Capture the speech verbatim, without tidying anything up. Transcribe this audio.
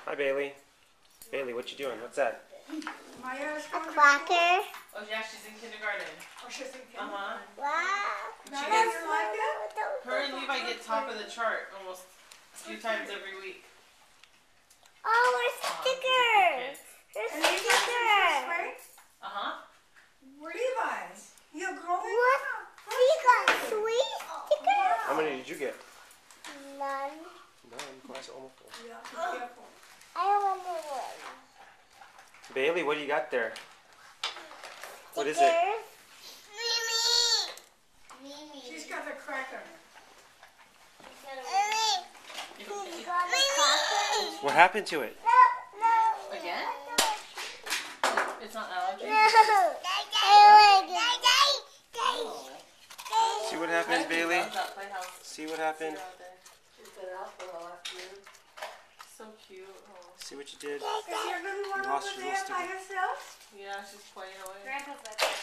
Hi, Bailey. Bailey, what you doing? What's that? Maya is A going to cracker. Oh yeah, she's in kindergarten. Oh, she's in Uh huh. Wow. She Now gets, you like it? her and Levi get top of the chart almost a few times every week. Oh, a sticker. A And Levi's in first sticker. grade? Uh huh. Levi, you're growing What? up. We got sweet sticker. How many did you get? None. None. Class almost full. Yeah, be careful. I want one. Bailey, what do you got there? What is it? Stickers. Mimi. Mimi. She's got a cracker. Mimi. She's got a cracker. What happened to it? No, no. Again? It's not allergy? No. I want it. See what happened, Bailey? That playhouse. See what happened? She's been out for the last year. So cute. Oh. See what you did? Is your little one You lost over your little there by sticker. herself? Yeah, she's playing away. Grandpa's with her.